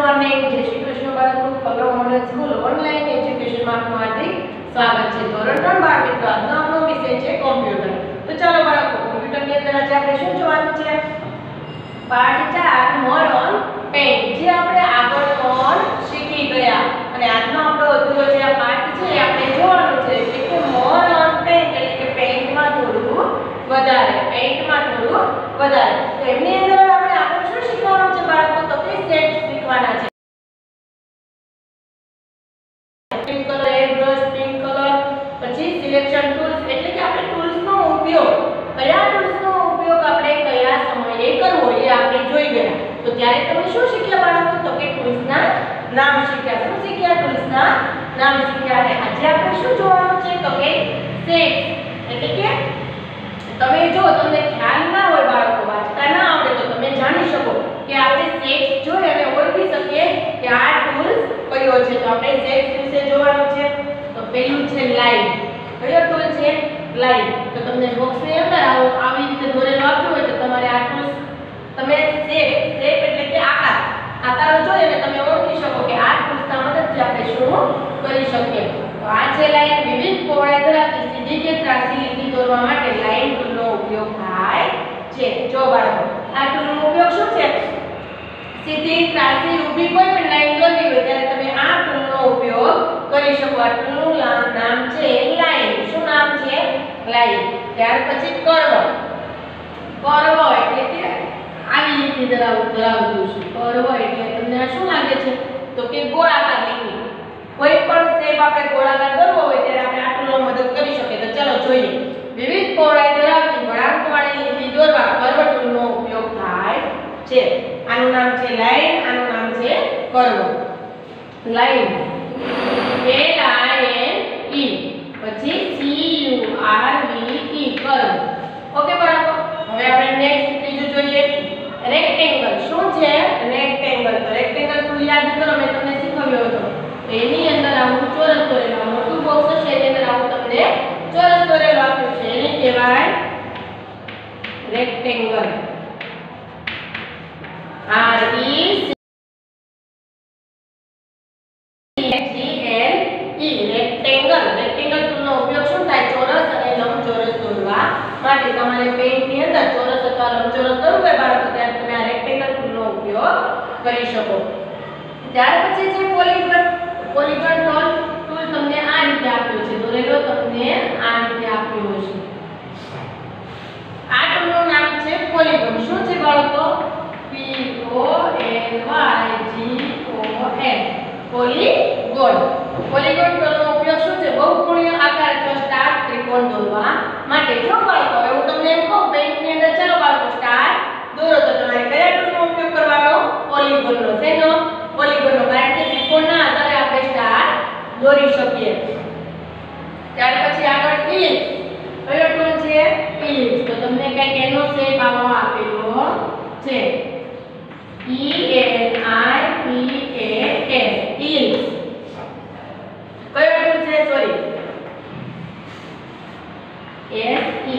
Morning, જય શ્રી કૃષ્ણ બાળકો. Colour model school online એજ્યુકેશનમાં આપનું હાર્દિક સ્વાગત છે. ધોરણ 3 બાળ મિત્રો, આજનો આપણો વિષય છે કોમ્પ્યુટર. તો ચાલો બાળકો, કોમ્પ્યુટરની અંદર આજે આપણે શું જોવાનું છે? પાર્ટ 4 મોર ઓન પેઇન્ટ, જે આપણે આગળ પણ શીખી ગયા અને આજનો આપણો અધૂરો જે આ પાર્ટ છે એ આપણે જોવાનું છે કે મોર ઓન પેઇન્ટ એટલે કે પેઇન્ટમાં થોડું વધારે, પેઇન્ટમાં થોડું વધારે. તો એની અંદર આપણે શું શીખવાનું છે બાળકો? તો કે સેટ શીખવાના છે. Pink colour, air brush, pink colour, પછી સિલેક્શન ટૂલ્સ એટલે કે આપણે ટૂલ્સનો ઉપયોગ, કયા ટૂલ્સનો ઉપયોગ આપણે કયા સમયે કરવો એ આપણે જોઈ ગયા. તો ત્યારે તમે શું શીખ્યા બાળકો? તો કે ટૂલ્સના નામ શીખ્યા. શું શીખ્યા? ટૂલ્સના નામ શીખ્યા. અને આજે આપણે શું જોવાનું છે? તો કે સેટ એટલે કે તમે જો તમને ખ્યાલ ના હોય બાળકો, વાંચતા ના આવડે તો તમે જાણી શકો કે આપણે સેટ જોઈ અને ઓળખી શકીએ કે આ ટૂલ્સ કયો છે. તો આપણે સેટ વિશે જોવાનું છે. તો પહેલું છે લાઈન. કયો ટૂલ છે? લાઈન. તો તમને બોક્સની અંદર આવી રીતે દોરેલું આપ્યું હોય તો તમારે આ ટૂલ્સ તમે શેપ એટલે કે આકારો જોઈ અને તમે ઓળખી શકો કે આ ટૂલ્સના મદદથી આપણે શું કરી શકીએ. તો આ છે લાઈન. વિવિધ પહોળાઈ ધરાવતી સીધી કે ત્રાંસી લીટી દોરવા માટે લાઈન ટૂલનો ઉપયોગ થાય છે. જો બાળકો, આ ટૂલનો ઉપયોગ શું છે? સીધી, ત્રાંસી, ઊભી કોઈ પણ લાઈન દોરવી હોય ત્યારે તમે આ ટૂલનો ઉપયોગ કરી શકો. આ ટૂલનું નામ છે લાઈન. શું નામ છે? લાઈન. ત્યાર પછી કર્વ. કર્વ એટલે કે આવી લીટી ધરાવતું છે. કર્વ એટલે તમને આ શું લાગે છે? તો કે ગોળાકાર લીટી. કોઈ પણ શેપ આપણે ગોળાકાર દોરવો હોય ત્યારે આપણે આ ટૂલનો મદદ કરી શકીએ. તો ચાલો જોઈએ. વિવિધ પહોળાઈ ધરાવતી વળાંકવાળી લીટી દોરવા કર્વ ટૂલનો ઉપયોગ થાય છે. આનું નામ છે લાઈન, આનું નામ છે curve. Line L I N E પછી C U R V E curve. Okay બાળકો, હવે આપણે નેક્સ્ટ ત્રીજું જોઈએ રેક્ટેંગલ. શું છે? રેક્ટેંગલ. તો રેક્ટેંગલ ટૂલ યાદ કરો, મેં તમને શીખવ્યો હતો. એની અંદર આવું ચોરસ દોરેલું, મોટું બોક્સ છે એની અંદર આવું તમને ચોરસ દોરેલું આપ્યું છે, એને કહેવાય rectangle. R E C T N E rectangle. Rectangle ટૂલનો ઉપયોગ શું થાય? ચોરસ અને લંબચોરસ દોરવા માટે. તમારે પેઇન્ટની અંદર ચોરસ અથવા લંબચોરસ દોરવું હોય બાળકો ત્યારે તમે આ રેક્ટેંગલ ટૂલનો ઉપયોગ કરી શકો. ત્યાર પછી છે પોલીગન. પોલીગન ટૂલ તમને આ રીતે આપ્યો છે, દોરેલો તમને આ રીતે આપ્યો છે. આ ટૂલનું નામ છે પોલીગન. શું છે બાળકો? P O L Y G O N. Polygon. Polygon ટૂલનો ઉપયોગ શું છે? બહુકોણીય આકાર અથવા સ્ટાર, ત્રિકોણ દોરવા માટે. જો બાળકો એવું તમને એમ કહું પેઇન્ટની અંદર ચાલો બાળકો સ્ટાર દોરો તો તમારે કયા ટૂલનો ઉપયોગ કરવાનો? પોલીગોનનો. શેનો? પોલીગોનનો. કારણ કે ત્રિકોણના આધારે આપણે સ્ટાર દોરી શકીએ. ત્યાર પછી આગળ ઇલિપ્સ. કયો ટૂલ છે? ઇલિપ્સ. તો તમને કંઈક એનો શેપ આવો આપેલો છે. E L I P A S. Ellipse. કયો ટૂલ છે? Sorry, S E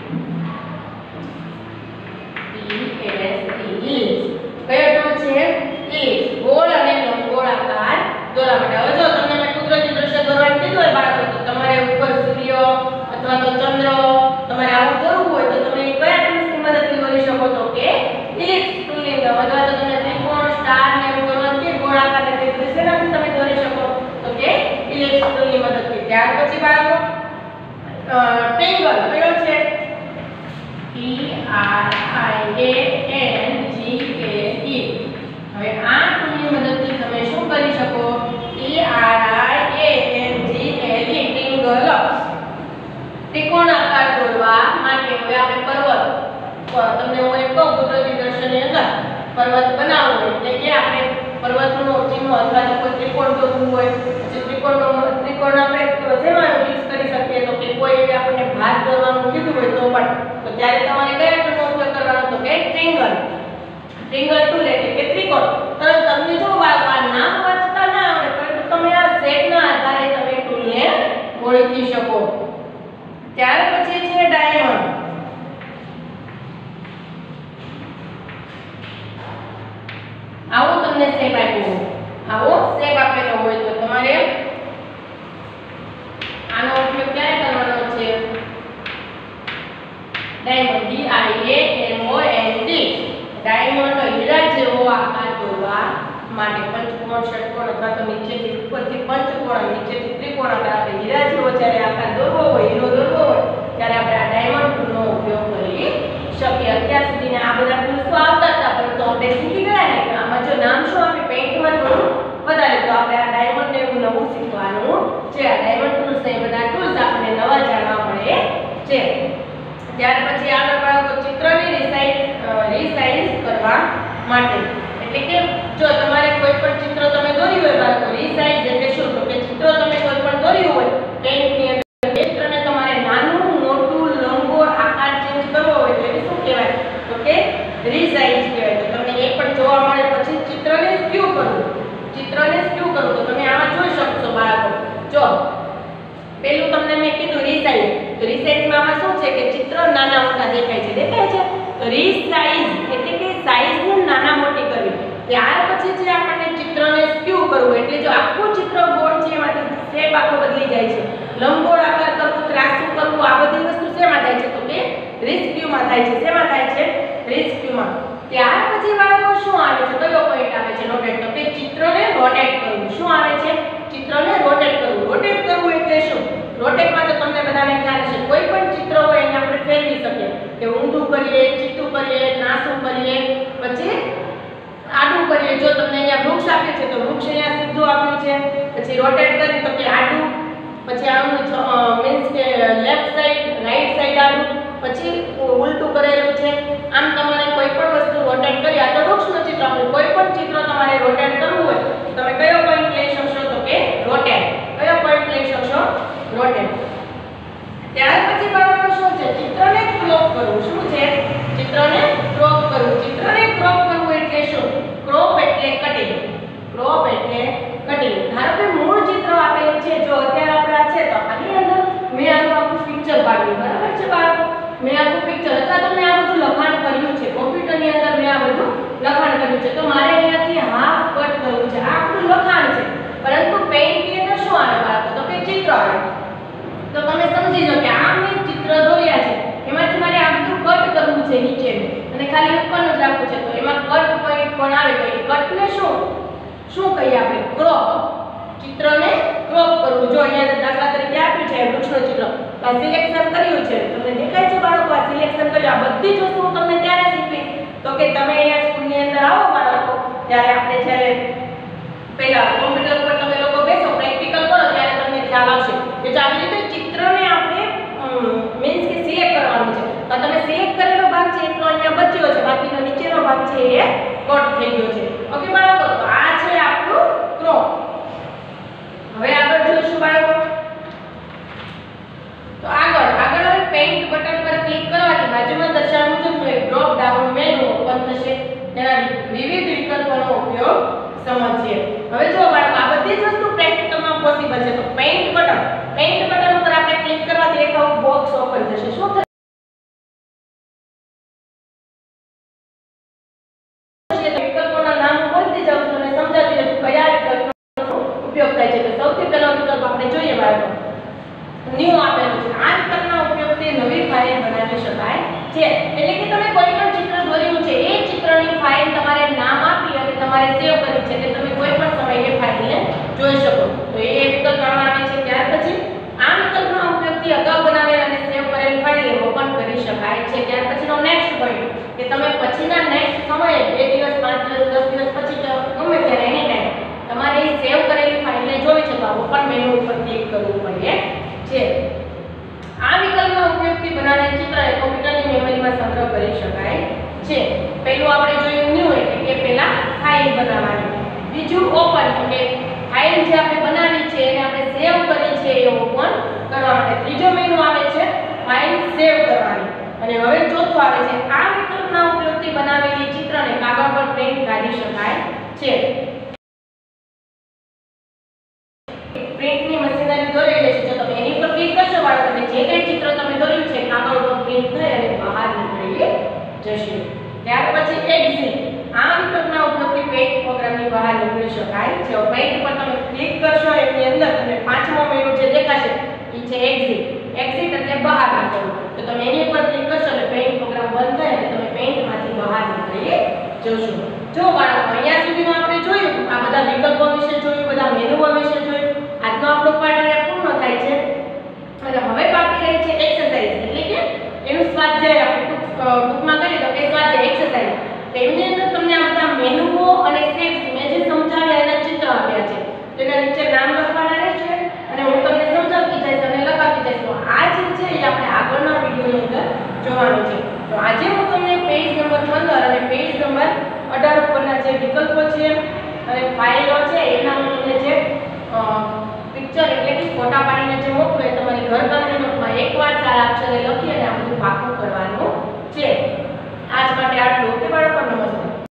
P S E. Ellipse. કયો ટૂલ છે? ઇલિપ્સ. ગોળ અને લંબગોળ આકાર દોરવા માટે. હવે જો તમને મેં કુદરતી દ્રશ્ય દોરવાનું કીધું હોય બાળકો, તો તમારે ઉપર સૂર્ય અથવા તો ચંદ્ર તમારે આવું દોરવું હોય તો તમે કયા ટૂલ્સની મદદથી દોરી શકો? તો કે ઇલિપ્સ ટૂલની મદદ. અથવા તો તમે ત્રિકોણ, સ્ટાર ને એવું દોરવાનું કે ગોળાકાર ને તે દ્રશ્યનાથી તમે દોરી શકો તો કે ઇલિપ્સ ટૂલની મદદથી. ત્યાર પછી બાળકો ટ્રેંગલ. કયો છે? T R I A N G A E. હવે આ ટૂલની મદદથી તમે શું કરી શકો? T R I A N G A E. Triangle. ત્રિકોણ આકાર દોરવા માટે. હવે આપણે પર્વત, તમને હું એક કહું કુદરતી દ્રશ્યની અંદર પર્વત બનાવવો હોય એટલે કે આપણે પર્વતનો ચિહ્ન અથવા તો કોઈ ત્રિકોણ દોરવું હોય, પછી ત્રિકોણ આપણે શેમાં યુઝ કરી શકીએ? તો કે કોઈ આપણને ભાત દોરવાનું કીધું હોય તો પણ, તો ત્યારે તમારે કયા ટૂલનો ઉપયોગ કરવાનો? તો કે ટ્રેંગલ. ટ્રેંગલ ટૂલ એટલે કે ત્રિકોણ. પરંતુ તમને જો આ નામ વાંચતા ના આવડે પરંતુ તમે આ સેટના આધારે તમે ટૂલને ઓળખી શકો. ત્યાર પછી છે ડાયમંડ. આવું તમને શેપ આપ્યો હોય, આવો શેપ આપેલો હોય તો તમારે આનો ઉપયોગ ક્યારે કરવાનો છે? ડાયમંડ DIAMOND ડાયમંડ હીરા જેવો આકાર દોરવા માટે પંચકોણ, ષટકોણ અથવા તો નીચેથી ઉપરથી પંચકોણ, નીચેથી ત્રિકોણ આકાર આપણે હીરા જેવો જ્યારે આકાર દોરવો હોય, હીરો દોરવો હોય ત્યારે આપણે આ ડાયમંડ ટૂલનો ઉપયોગ કરી શકીએ. અત્યાર સુધી આ બધા ટૂલ્સો આવતા હતા પરંતુ આપણે શીખી ગયા ને આમાં જો નામ શું આપે પેઇન્ટમાં થોડું વધારે, તો આપણે આ ડાયમંડ ને એવું નવું શીખવાનું છે. આ ડાયમંડ ટૂલ્સ ને બધા ટૂલ્સ આપણને નવા જાણવા મળે છે. ત્યાર પછી આગળ બાળકો ચિત્રને રીસાઇઝ કરવા માટે, એટલે કે જો તમારે કોઈ પણ ચિત્ર તમે દોર્યું હોય બાળકો, રીસાઇઝ એટલે શું? તો કે ચિત્ર તમે કોઈ પણ દોર્યું હોય પેઇન્ટની અંદર, એ ચિત્રને તમારે નાનું, મોટું, લંબગોળ આકાર ચેન્જ કરવો હોય તો એને શું કહેવાય? તો કે રીસાઇઝ કહેવાય. તો તમને એ પણ જોવા મળે. પછી ચિત્રને સ્ક્યુ કરવું, ચિત્રને સ્ક્યુ કરવું તો તમે આમાં જોઈ શકશો બાળકો. જો પેલું તમને મેં કીધું રીસાઇઝ, તો રીસાઇઝમાં આમાં શું છે કે ચિત્ર નાના મોટા દેખાય છે, દેખાય છે. તો રીસાઇઝ એટલે કે સાઈઝને નાના મોટી કરવી. ત્યાર પછી જે આપણને ચિત્રને સ્ક્યુ કરવું, એટલે જો આખું ચિત્ર ગોળ છે એમાંથી શેપ આખો બદલી જાય છે, લંબગોળ આકાર કરવું, ત્રાસું કરવું, આ બધી વસ્તુ શેમાં થાય છે? તો કે રીસ્ક્યુમાં થાય છે. શેમાં થાય છે? રીસ્ક્યુમાં. ત્યાર પછી બાળકો શું આવે છે? કયો પોઈન્ટ આવે છે? રોટેટ. તો કે ચિત્રને રોટેટ કરવું. શું આવે છે? ચિત્રને રોટેટ કરવું. રોટેટ કરવું એટલે શું? રોટેટમાં તો તમને બધાને ખ્યાલ છે, કોઈ પણ ચિત્ર હોય એને આપણે ફેરવી શકીએ, કે ઊંધું કરીએ, ચીટું કરીએ, ત્રાસું કરીએ, પછી આડું કરીએ. જો તમને અહીંયા વૃક્ષ આપ્યું છે તો વૃક્ષ અહીંયા સીધું આપ્યું છે, પછી રોટેટ કરી તો કે આડું, પછી આનું મીન્સ કે લેફ્ટ સાઈડ, રાઈટ સાઈડ આડું, પછી ઉલટું કરેલું છે. આમ તમારે કોઈ પણ વસ્તુ રોટેટ કરી, આ તો વૃક્ષનું ચિત્ર આપ્યું, કોઈ પણ ચિત્ર તમારે રોટેટ કરવું હોય તો તમે કયો પોઈન્ટ લઈ શકશો? તો કે રોટેટ. કયો પોઈન્ટ લઈ શકશો? રોટેટ. ત્યાર પછી બાળકો શું છે? ચિત્રને ક્રોપ કરવું. શું છે? ચિત્રને ક્રોપ કરવું. ચિત્રને ક્રોપ કરવું એટલે શું? ક્રોપ એટલે કટિંગ. ક્રોપ એટલે કટિંગ. ધારો કે મૂળ ચિત્ર આપેલું છે, જો અત્યારે આપણે આ છે તો આની અંદર મેં આનું આખું પિક્ચર પાડ્યું, બરાબર છે બાળકો? મેં આખું પિક્ચર અથવા તો મેં આ બધું લખાણ કર્યું છે, કોમ્પ્યુટરની અંદર મેં આ બધું લખાણ કર્યું છે, તો મારે અહીંયાથી હાફ કટ કરવું છે. આ આપણું લખાણ છે, પરંતુ પેઇન્ટની અંદર શું આવે બાળકો? તો કે ચિત્ર આવે. તો તમે સમજી લો કે આ મેં ચિત્ર દોર્યા છે, એમાંથી મારે આ બધું કટ કરવું છે નીચેનું અને ખાલી ઉપરનું જ રાખવું છે, તો એમાં કટ પોઈન્ટ પણ આવે. તો એ કટને શું કહીએ આપણે? ક્રોપ. ચિત્રને ક્રોપ કરવું. જો અહીંયા દાખલા તરીકે આપ્યું છે વૃક્ષનું ચિત્ર, આ સિલેક્શન કર્યું છે, તમને દેખાય છે બાળકો? આ સિલેક્શન કર્યું. આ બધી જ વસ્તુઓ તમને ત્યારે શીખવી તો કે તમે અહીંયા સ્કૂલની અંદર આવો બાળકો, ત્યારે આપણે જ્યારે પહેલા કોમ્પ્યુટર પર તમે લોકો બેસો, પ્રેક્ટિકલ કરો, ત્યારે તમને ખ્યાલ આવશે કે જો આવી રીતે ચિત્રને આપણે મીન્સ કે સિલેક્ટ કરવાનું છે. તો તમે સિલેક્ટ કરેલો ભાગ છે એટલો અહીંયા બચ્યો છે, બાકીનો નીચેનો ભાગ છે એ કટ થઈ ગયો છે. ઓકે બાળકો, તો આ છે આપણું ક્રોપ. હવે આગળ જોઈશું બાળકો. તો આગળ હવે પેઇન્ટ બટન પર ક્લિક કરવાથી બાજુમાં દર્શાવ્યા મુજબનું એક ડ્રોપ ડાઉન મેનુ ઓપન થશે. તેના વિવિધ વિકલ્પોનો ઉપયોગ સમજીએ. હવે જો બાળકો, આ બધી જ વસ્તુ પ્રેક્ટિકલમાં પોસિબલ છે. તો પેઇન્ટ બટન ઉપર આપણે ક્લિક કરવાથી એક આવું બોક્સ ઓપન થશે. શું થશે? વિકલ્પોના નામ બોલતી જાઉં છું અને સમજાવતી જાઉં છું કયા વિકલ્પનો ઉપયોગ થાય છે. તો સૌથી પહેલો વિકલ્પ આપણે જોઈએ બાળકો, ન્યૂ આપેલું છે. આ વિકલ્પના ઉપયોગથી નવી ફાઇલ બનાવી શકાય છે. એટલે કે તમે કોઈ પણ ચિત્ર દોર્યું છે, એ ચિત્રની ફાઇલ તમારે નામ આપી અને તમારે સેવ કરી છે, એટલે તમે કોઈ પણ સમયે ફાઇલને જોઈ શકો. તો એ વિકલ્પ આમાં આવે છે. ત્યાર પછી આ વિકલ્પના ઉપયોગથી અગાઉ બનાવેલ અને સેવ કરેલ ફાઇલને ઓપન કરી શકાય છે. ત્યાર પછીનો નેક્સ્ટ પોઈન્ટ કે તમે પછીના નેક્સ્ટ સમયે 2 દિવસ, 5 દિવસ, 10 દિવસ પછી ગમે ત્યારે એની ટાઈમ તમારે સેવ કરેલી ફાઇલને જોઈ છે, તો ઓપન મેનુ ઉપર ક્લિક કરવું પડે છે. આ વિકલ્પનો ઉપયોગથી બનાવેલ ચિત્રને કોમ્પ્યુટરની મેમરીમાં સંગ્રહ કરી શકાય છે. પહેલું આપણે જોયું ન્યૂ, એટલે કે પહેલા ફાઇલ બનાવવાની. બીજું ઓપન, એટલે ફાઇલ જે આપણે બનાવી છે એને આપણે સેવ કરી છે એ ઓપન કરવા માટે. ત્રીજો મેનુ આવે છે ફાઇલ સેવ કરવાની. અને હવે ચોથું આવે છે આ વિકલ્પના ઉપયોગથી બનાવેલી ચિત્રને કાગળ પર પ્રિન્ટ કાઢી શકાય છે. પ્રિન્ટની મશીનરી દોરેલી છે, જો તમે એની ઉપર ક્લિક કરશો બાળકો, જે કંઈ ચિત્ર તમે દોર્યું છે કાગળ પર પ્રિન્ટ થઈ અને બહાર નીકળી જશે. ત્યાર પછી એક્ઝિટ. આ વિકલ્પના ઉપયોગથી પેઇન્ટ પ્રોગ્રામની બહાર શકાય છે. પેઇન્ટ પર તમે ક્લિક કરશો એની અંદર તમને પાંચમો મેનુ જે દેખાશે એ છે એક્ઝિટ. એક્ઝિટ એટલે બહાર નીકળવું. તો તમે એની ઉપર ક્લિક કરશો એટલે પેઇન્ટ પ્રોગ્રામ બંધ થાય એટલે તમે પેઇન્ટમાંથી બહાર નીકળી જશો. જો બાળકો અહીંયા સુધીમાં આપણે જોયું આ બધા વિકલ્પો વિશે જોયું, બધા મેનુઓ વિશે જોયું. આજનો આપણો પાઠ અહીંયા પૂર્ણ થાય છે અને હવે બાકી રહી છે એક્સરસાઇઝ એટલે કે એનું સ્વાધ્યાય. આપણે ટૂંકમાં કરીએ તો એ સ્વાધ્યાય એક્સરસાઇઝ. તો એમની અંદર તમને આ બધા મેનુઓ અને શેપ્સ મેં જે સમજાવ્યા એના ચિત્ર આપ્યા છે. તો એના નીચે નામ લખવાના રહેશે અને હું તમને સમજાવતી જઈશ અને લખાવતી જઈશ. તો આ જે છે એ આપણે આગળના વિડીયોની અંદર જોવાનું છે. તો આજે હું તમને પેજ નંબર 15 અને પેજ નંબર 18 ઉપરના જે વિકલ્પો છે અને ફાઇલો છે એના હું તમને જે પિક્ચર એટલે કે ફોટા પાડીને જે મોકલું એ તમારી ઘરકામની નોટમાં એકવાર સારા અક્ષરે લખી અને આ બધું પાકું કરવાનું છે. આજ માટે આટલું. ઓકે બાળકો.